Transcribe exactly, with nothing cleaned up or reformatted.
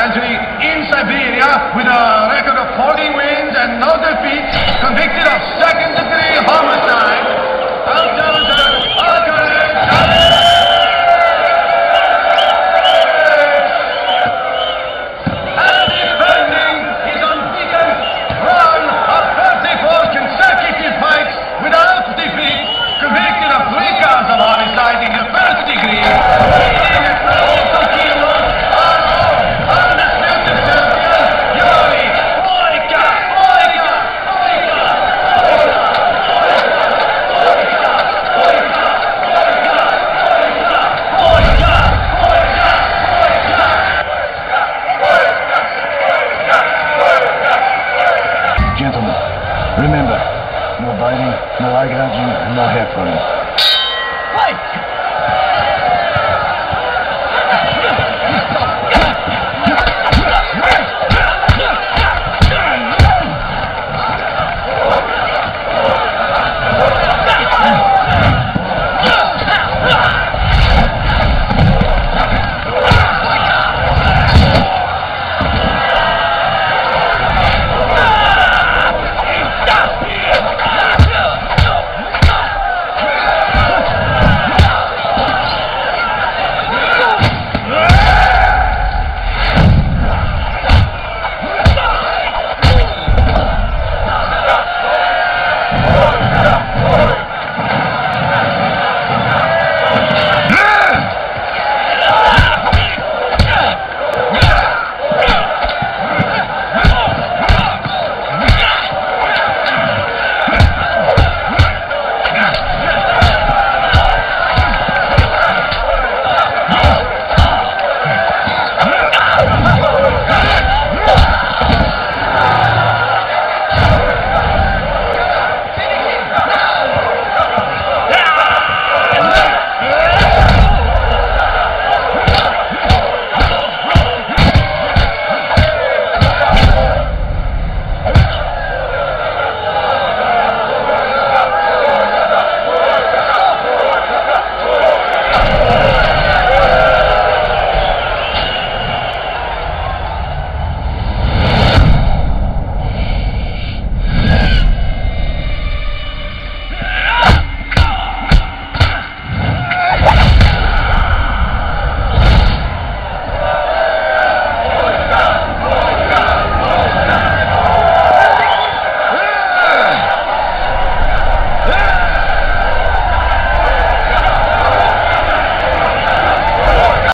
country in Siberia with a record of fourteen wins and no defeats, convicted of second-degree homicide. Al-Jonathan Al-Khalid. And defending his unbeaten run of thirty-four consecutive fights without defeat, convicted of three counts of homicide in the first degree. Gentlemen, remember, no biting, no eye gouging, and no hair pulling.